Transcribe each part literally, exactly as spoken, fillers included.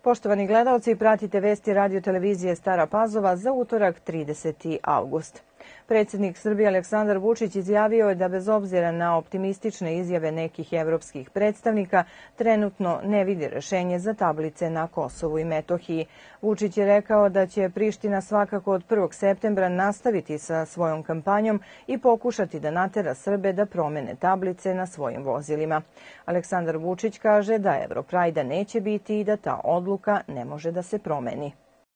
Poštovani gledaoci, pratite vesti radio televizije Stara Pazova za utorak trideseti avgust. Predsjednik Srbije Aleksandar Vučić izjavio je da bez obzira na optimistične izjave nekih evropskih predstavnika trenutno ne vidi rešenje za tablice na Kosovu i Metohiji. Vučić je rekao da će Priština svakako od prvog septembra nastaviti sa svojom kampanjom i pokušati da natera Srbe da promene tablice na svojim vozilima. Aleksandar Vučić kaže da Europrajda neće biti i da ta odluka ne može da se promeni.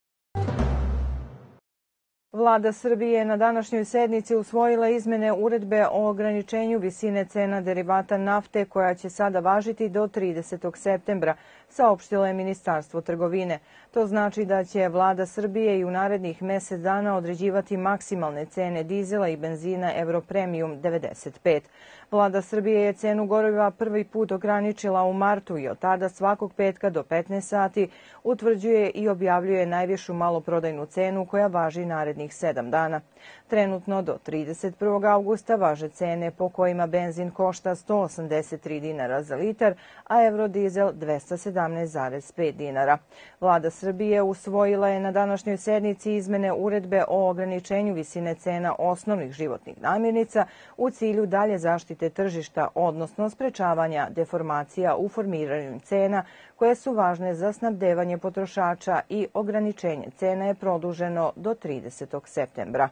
Vlada Srbije je na današnjoj sednici usvojila izmene uredbe o ograničenju visine cena derivata nafte koja će sada važiti do tridesetog septembra, saopštilo je Ministarstvo trgovine. To znači da će Vlada Srbije i u narednih mesec dana određivati maksimalne cene dizela i benzina Europremium devedeset pet. Vlada Srbije je cenu goriva prvi put ograničila u martu i od tada svakog petka do petnaest sati utvrđuje i objavljuje najvišu maloprodajnu cenu koja važi narednih sedam dana. Trenutno do trideset prvog avgusta važe cene po kojima benzin košta sto osamdeset tri dinara za litar, a eurodizel dvesta sedamnaest zarez pet dinara. Vlada Srbije usvojila je na današnjoj sednici izmene uredbe o ograničenju visine cena osnovnih životnih namirnica u cilju dalje zaštite tržišta, odnosno sprečavanja deformacija u formiranju cena koje su važne za snabdevanje potrošača i ograničenje cena je produženo do tridesetog septembra.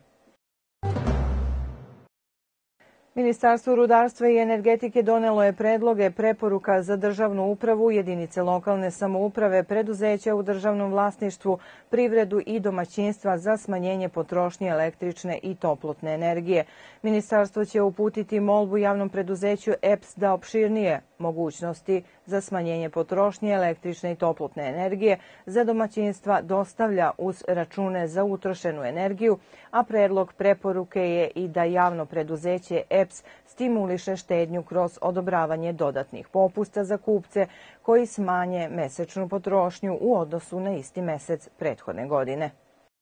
Ministarstvo rudarstva i energetike donelo je predloge preporuka za državnu upravu, jedinice lokalne samouprave, preduzeća u državnom vlasništvu, privredu i domaćinstva za smanjenje potrošnje električne i toplotne energije. Ministarstvo će uputiti molbu javnom preduzeću E P S da opširnije mogućnosti za smanjenje potrošnje električne i toplotne energije za domaćinstva dostavlja uz račune za utrošenu energiju, a predlog preporuke je i da javno preduzeće E P S stimuliše štednju kroz odobravanje dodatnih popusta za kupce koji smanje mesečnu potrošnju u odnosu na isti mesec prethodne godine.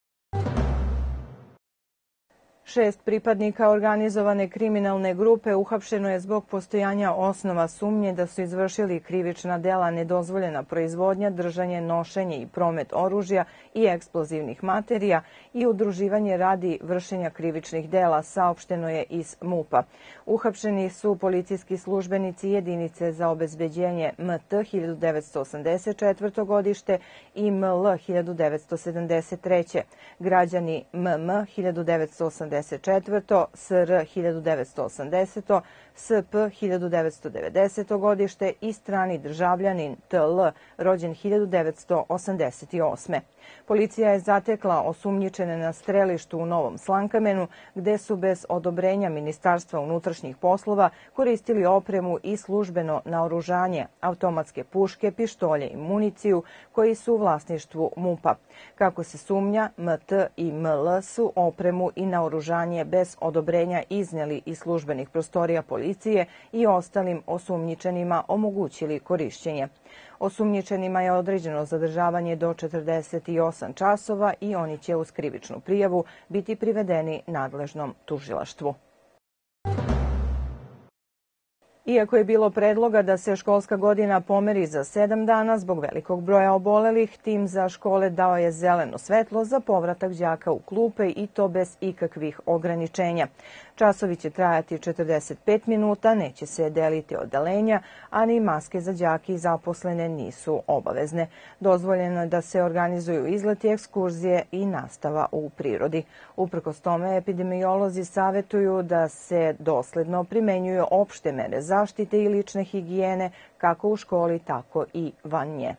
Šest pripadnika organizovane kriminalne grupe uhapšeno je zbog postojanja osnova sumnje da su izvršili krivična dela nedozvoljena proizvodnja, držanje, nošenje i promet oružja i eksplozivnih materija i udruživanje radi vršenja krivičnih dela, saopšteno je iz MUP-a. Uhapšeni su policijski službenici jedinice za obezbeđenje M T hiljadu devetsto osamdeset četvrto godište i M L hiljadu devetsto sedamdeset treće građani M M hiljadu devetsto osamdeset četvrto, S R hiljadu devetsto osamdeseto, S P hiljadu devetsto devedeseto godište i strani državljanin T L rođen hiljadu devetsto osamdeset osme. Policija je zatekla osumnjičene na strelištu u Novom Slankamenu, gde su bez odobrenja Ministarstva unutrašnjih poslova koristili opremu i službeno naoružanje, automatske puške, pištolje i municiju koji su u vlasništvu MUP-a. Kako se sumnja, M T i M L su opremu i naoružanje bez odobrenja iznijeli iz službenih prostorija policije i ostalim osumnjičenima omogućili korišćenje. Osumnjičenima je određeno zadržavanje do četrdeset osam časova i oni će uz krivičnu prijavu biti privedeni nadležnom tužilaštvu. Iako je bilo predloga da se školska godina pomeri za sedam dana zbog velikog broja obolelih, tim za škole dao je zeleno svetlo za povratak đaka u klupe i to bez ikakvih ograničenja. Časovi će trajati četrdeset pet minuta, neće se deliti odeljenja, a ni maske za đake i zaposlene nisu obavezne. Dozvoljeno je da se organizuju izleti, ekskurzije i nastava u prirodi. Uprkos tome, epidemiolozi savetuju da se dosledno primenjuju opšte mere zaštite i lične higijene kako u školi, tako i van nje.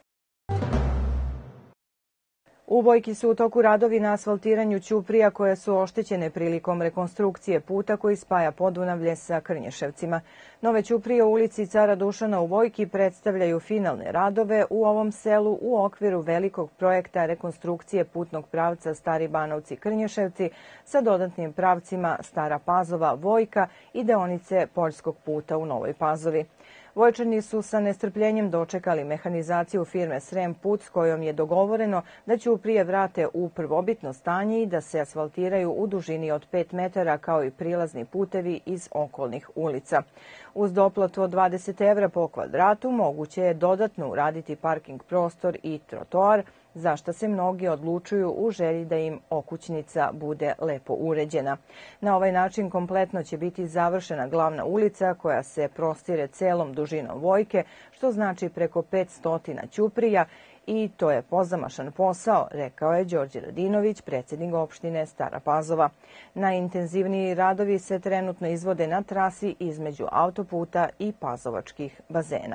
U Bojki su u toku radovi na asfaltiranju ćuprija koje su oštećene prilikom rekonstrukcije puta koji spaja Podunavlje sa Krnješevcima. Nove ćuprije u ulici Cara Dušana u Bojki predstavljaju finalne radove u ovom selu u okviru velikog projekta rekonstrukcije putnog pravca Stari Banovci-Krnješevci sa dodatnim pravcima Stara Pazova-Vojka i deonice poljskog puta u Novoj Pazovi. Vojčani su sa nestrpljenjem dočekali mehanizaciju firme Srem Put s kojom je dogovoreno da ćuprije vrate u prvobitno stanje i da se asfaltiraju u dužini od pet metara kao i prilazni putevi iz okolnih ulica. Uz doplatu od dvadeset evra po kvadratu moguće je dodatno uraditi parking prostor i trotoar, za šta se mnogi odlučuju u želji da im okućnica bude lepo uređena. Na ovaj način kompletno će biti završena glavna ulica koja se prostire celom dužinom Vojke, što znači preko petsto ćuprija, i to je pozamašan posao, rekao je Đorđe Radinović, predsjednik opštine Stara Pazova. Najintenzivniji radovi se trenutno izvode na trasi između autoputa i pazovačkih bazena.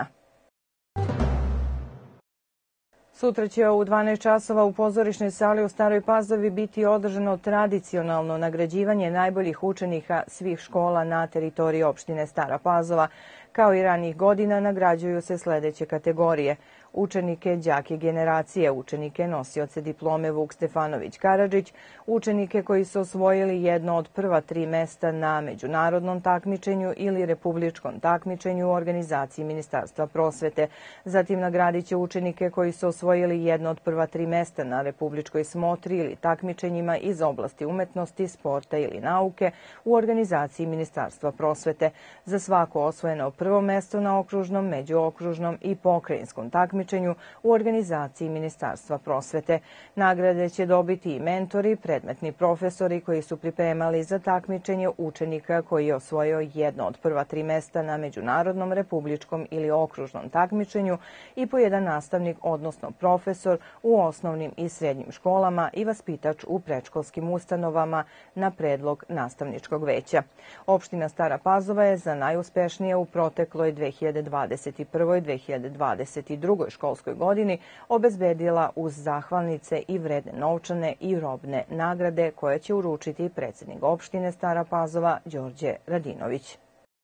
Sutra će u dvanaest časova u pozorišnoj sali u Staroj Pazovi biti održano tradicionalno nagrađivanje najboljih učenika svih škola na teritoriji opštine Stara Pazova. Kao i ranijih godina nagrađuju se sledeće kategorije: učenike, đake generacije, učenike nosioce diplome Vuk Stefanović Karadžić, učenike koji su osvojili jedno od prva tri mesta na međunarodnom takmičenju ili republičkom takmičenju u organizaciji Ministarstva prosvete. Zatim nagradit će učenike koji su osvojili jedno od prva tri mesta na republičkoj smotri ili takmičenjima iz oblasti umetnosti, sporta ili nauke u organizaciji Ministarstva prosvete. Za svako osvojeno prvo mesto na okružnom, međuokružnom i pokrajinskom takmičenju u organizaciji Ministarstva prosvete. Nagrade će dobiti i mentori, predmetni profesori koji su pripremali za takmičenje učenika koji je osvojio jedno od prva tri mesta na međunarodnom, republičkom ili okružnom takmičenju i po jedan nastavnik, odnosno profesor u osnovnim i srednjim školama i vaspitač u predškolskim ustanovama na predlog nastavničkog veća. Opština Stara Pazova je za najuspešnije u protekloj dve hiljade dvadeset prve. dve hiljade dvadeset druge školskoj godini obezbedila uz zahvalnice i vredne novčane i robne nagrade koje će uručiti predsjednik opštine Stara Pazova Đorđe Radinović.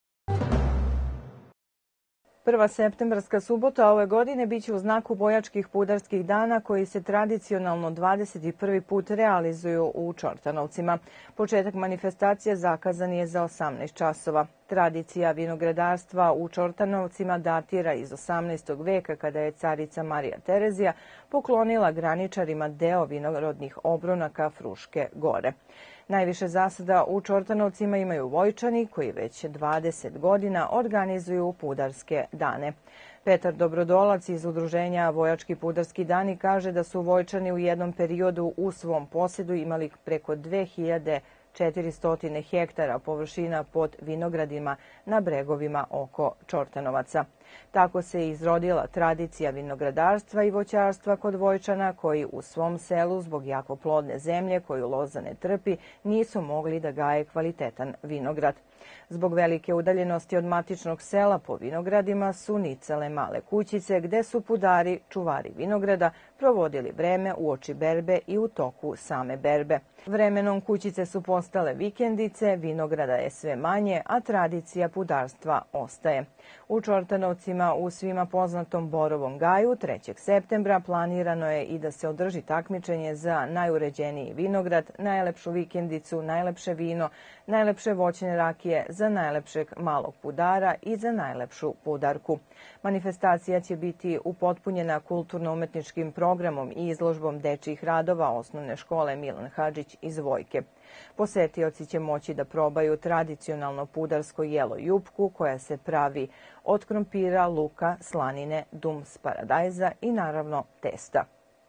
Prva septembarska subota ove godine biće u znaku bojačkih pudarskih dana koji se tradicionalno dvadeset prvi put realizuju u Čortanovcima. Početak manifestacije zakazan je za osamnaest časova. Tradicija vinogradarstva u Čortanovcima datira iz osamnaestog veka kada je carica Marija Terezija poklonila graničarima deo vinorodnih obronaka Fruške gore. Najviše zasada u Čortanovcima imaju Vojčani koji već dvadeset godina organizuju pudarske dane. Petar Dobrodolac iz udruženja Vojački pudarski dani kaže da su Vojčani u jednom periodu u svom posjedu imali preko dve hiljade četiristo hektara površina pod vinogradima na bregovima oko Čortanovaca. Tako se izrodila tradicija vinogradarstva i voćarstva kod Vojčana koji u svom selu zbog jako plodne zemlje koju loza ne trpi nisu mogli da gaje kvalitetan vinograd. Zbog velike udaljenosti od matičnog sela po vinogradima su nicale male kućice gde su pudari, čuvari vinograda, provodili vreme uoči berbe i u toku same berbe. Vremenom kućice su postale vikendice, vinograda je sve manje, a tradicija pudarstva ostaje. U Čortanovcima u svima poznatom Borovom gaju trećeg septembra planirano je i da se održi takmičenje za najuređeniji vinograd, najlepšu vikendicu, najlepše vino, najlepše voćne rakije, za najlepšeg malog pudara i za najlepšu pudarku. Manifestacija će biti upotpunjena kulturno-umetničkim programom i izložbom dečjih radova osnovne škole Milan Hadžić iz Vojke. Posetioci će moći da probaju tradicionalno pudarsko jelo jupku koja se pravi od krompira, luka, slanine, dums paradajza i naravno testa.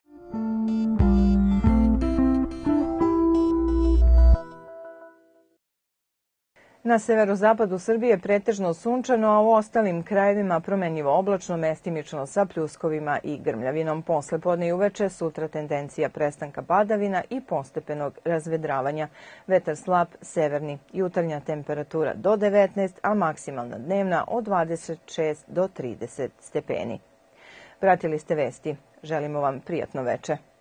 Na severozapadu Srbije pretežno sunčano, a u ostalim krajevima promenljivo oblačno, mestimično sa pljuskovima i grmljavinom. Poslepodne i uveče sutra tendencija prestanka padavina i postepenog razvedravanja. Vetar slab severni, jutarnja temperatura do devetnaest, a maksimalna dnevna od dvadeset šest do trideset stepeni. Pratili ste vesti. Želimo vam prijatno veče.